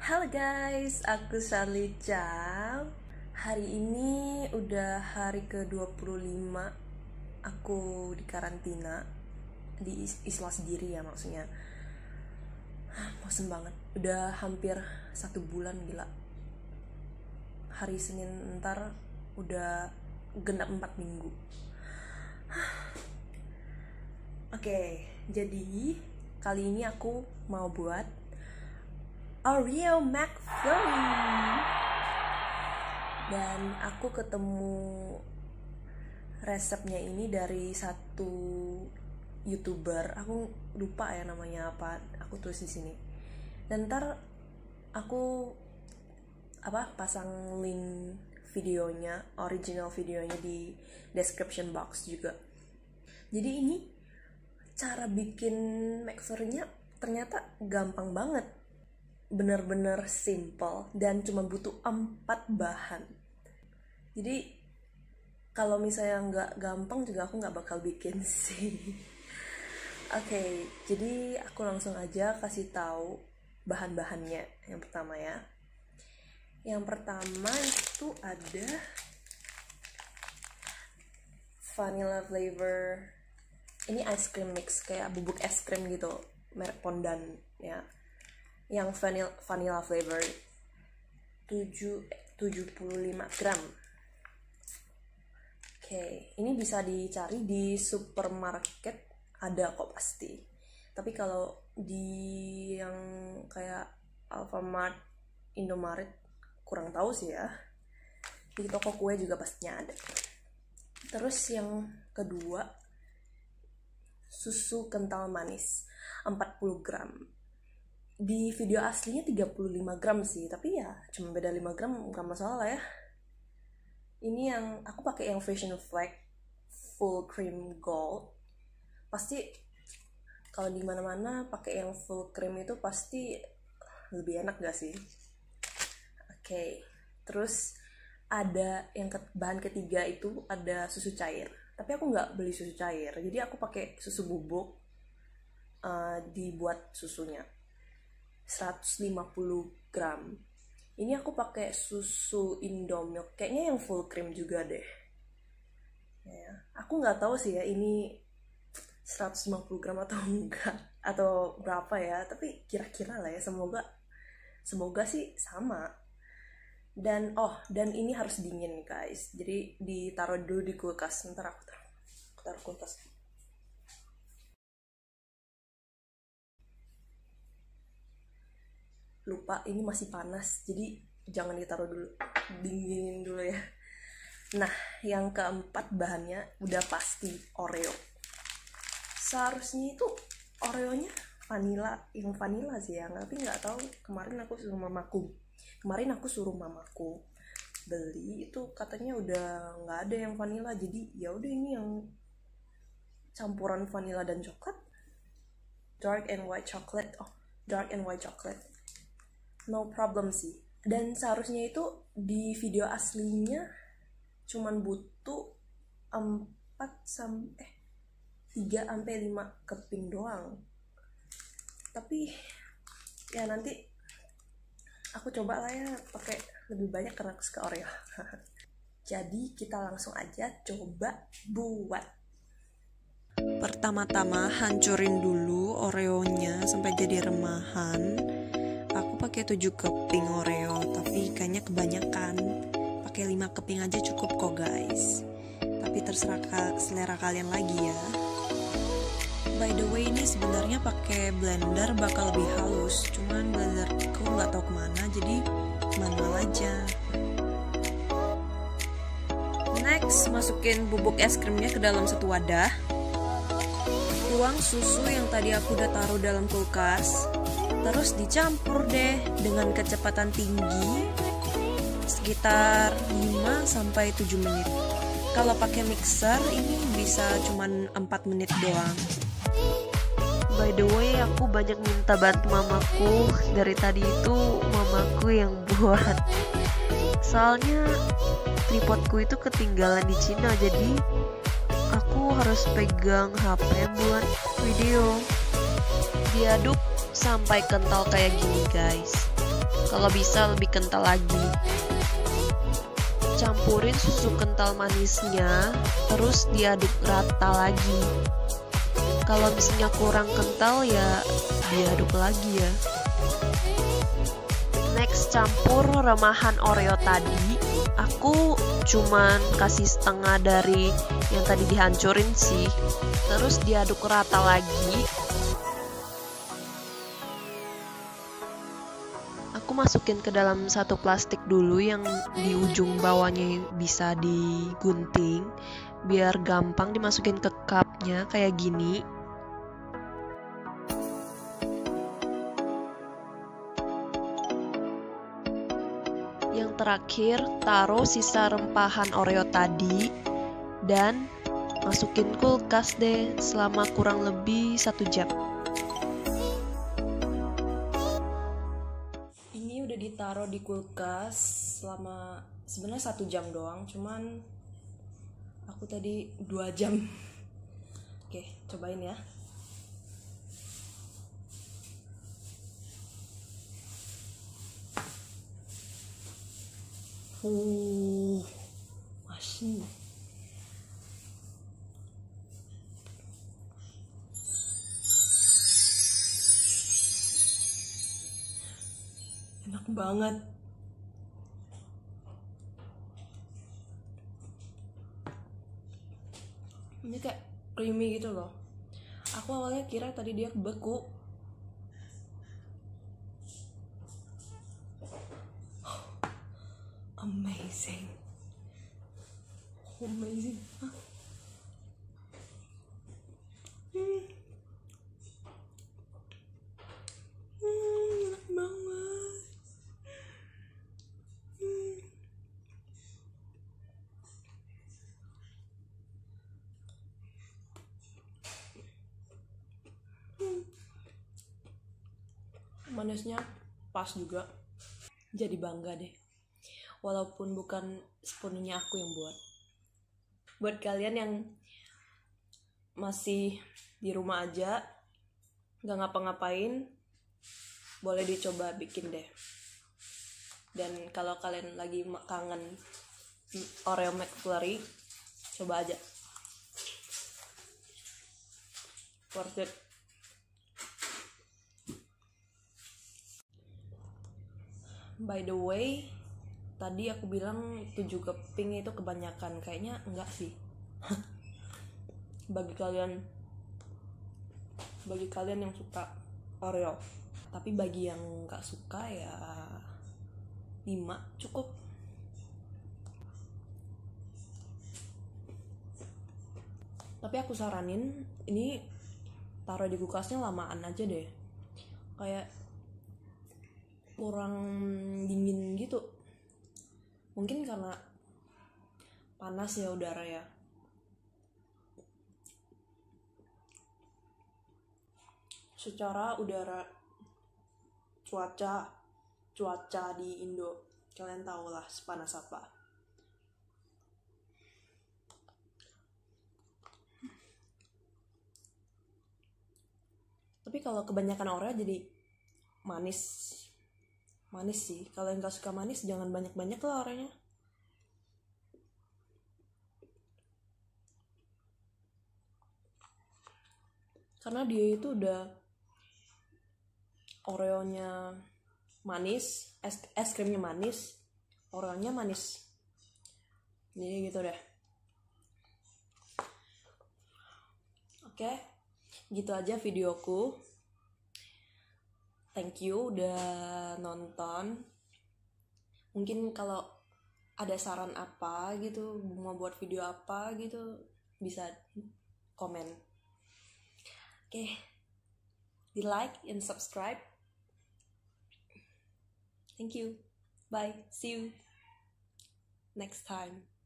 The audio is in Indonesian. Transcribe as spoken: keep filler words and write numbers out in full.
Halo guys, aku Charlie Chow. Hari ini udah hari ke dua puluh lima aku di karantina, di isola sendiri ya maksudnya. Bosen banget, udah hampir satu bulan gila. Hari Senin ntar udah genap empat minggu. Oke, jadi kali ini aku mau buat Oreo McFlurry. Dan aku ketemu resepnya ini dari satu YouTuber. Aku lupa ya namanya apa. Aku tulis di sini. Dan ntar aku apa pasang link videonya, original videonya di description box juga. Jadi ini cara bikin McFlurry-nya ternyata gampang banget. Bener-bener simple dan cuma butuh empat bahan. Jadi kalau misalnya nggak gampang juga aku nggak bakal bikin sih. Oke, okay, jadi aku langsung aja kasih tahu bahan-bahannya. Yang pertama ya. Yang pertama itu ada vanilla flavor. Ini ice cream mix kayak bubuk es krim gitu, merek Pondan ya. Yang vanilla, vanilla flavor tujuh puluh lima gram. Oke, okay. Ini bisa dicari di supermarket, ada kok pasti. Tapi kalau di yang kayak Alfamart, Indomaret kurang tahu sih ya. Di toko kue juga pastinya ada. Terus yang kedua, susu kental manis empat puluh gram. Di video aslinya tiga puluh lima gram sih, tapi ya cuma beda lima gram, bukan masalah ya. Ini yang aku pakai yang Fashion Flag full cream gold. Pasti kalau di mana-mana pakai yang full cream itu pasti lebih enak gak sih? Oke, okay. Terus ada yang ke, bahan ketiga itu ada susu cair. Tapi aku nggak beli susu cair, jadi aku pakai susu bubuk uh, dibuat susunya. seratus lima puluh gram. Ini aku pakai susu Indomilk, kayaknya yang full cream juga deh. Ya, aku nggak tahu sih ya ini seratus lima puluh gram atau enggak, atau berapa ya. Tapi kira-kira lah ya, semoga semoga sih sama. Dan oh, dan ini harus dingin guys. Jadi ditaruh dulu di kulkas. Ntar aku taruh, aku taruh kulkas. Lupa ini masih panas, jadi jangan ditaruh dulu, dinginin dulu ya. Nah, yang keempat bahannya udah pasti Oreo. Seharusnya itu Oreonya vanilla, yang vanilla sih ya, tapi nggak tahu. Kemarin aku suruh mamaku, kemarin aku suruh mamaku beli itu katanya udah nggak ada yang vanilla, jadi ya udah ini yang campuran vanilla dan coklat, dark and white chocolate. Oh, dark and white chocolate. No problem sih. Dan seharusnya itu di video aslinya cuman butuh empat sampai eh tiga sampai lima keping doang. Tapi ya nanti aku coba lah ya pakai lebih banyak karena aku suka Oreo. Jadi kita langsung aja coba buat. Pertama-tama hancurin dulu Oreonya sampai jadi remahan. Aku pakai tujuh keping Oreo, tapi kayaknya kebanyakan. Pakai lima keping aja cukup kok guys. Tapi terserah ka- selera kalian lagi ya. By the way, ini sebenarnya pakai blender bakal lebih halus. Cuman blenderku nggak tahu kemana, jadi manual aja. Next, masukin bubuk es krimnya ke dalam satu wadah. Tuang susu yang tadi aku udah taruh dalam kulkas. Terus dicampur deh dengan kecepatan tinggi sekitar lima sampai tujuh menit. Kalau pakai mixer ini bisa cuman empat menit doang. By the way, aku banyak minta bantu mamaku. Dari tadi itu mamaku yang buat. Soalnya tripodku itu ketinggalan di Cina, jadi aku harus pegang H P buat video. Diaduk sampai kental kayak gini guys. kalau bisa lebih kental lagi. Campurin susu kental manisnya, terus diaduk rata lagi. Kalau misalnya kurang kental ya diaduk lagi ya. Next, campur remahan Oreo tadi. Aku cuman kasih setengah dari yang tadi dihancurin sih. Terus diaduk rata lagi. Aku masukin ke dalam satu plastik dulu yang di ujung bawahnya bisa digunting, biar gampang dimasukin ke cupnya kayak gini. Yang terakhir, taruh sisa rempahan Oreo tadi dan masukin kulkas deh selama kurang lebih satu jam. Ini udah ditaruh di kulkas selama sebenarnya satu jam doang, cuman aku tadi dua jam. Oke, cobain ya. Uh, masih. Enak banget. Ini kayak creamy gitu loh. Aku awalnya kira tadi dia beku. Amazing. Amazing. Hah? Hmm. Hmm, enak banget. Hmm. Hmm. Manisnya pas juga. Jadi bangga deh. Walaupun bukan sepenuhnya aku yang buat. Buat kalian yang masih di rumah aja, gak ngapa-ngapain, boleh dicoba bikin deh. Dan kalau kalian lagi kangen Oreo McFlurry, coba aja. Worth it. By the way, tadi aku bilang tujuh keping itu kebanyakan. Kayaknya enggak sih. Bagi kalian Bagi kalian yang suka Oreo. Tapi bagi yang enggak suka ya lima cukup. Tapi aku saranin ini taruh di kulkasnya lamaan aja deh. Kayak kurang dingin gitu. Mungkin karena panas ya udara ya. Secara udara cuaca cuaca di Indo, kalian tahu lah sepanas apa. Tapi kalau kebanyakan Oreo jadi manis. Manis sih. Kalau yang gak suka manis jangan banyak-banyak lah Oreonya. Karena dia itu udah Oreonya manis, es, es krimnya manis, Oreonya manis. Jadi gitu deh. Oke, gitu aja videoku. Thank you udah nonton. Mungkin kalau ada saran apa gitu, mau buat video apa gitu, bisa komen. Oke, di like and subscribe. Thank you. Bye. See you next time.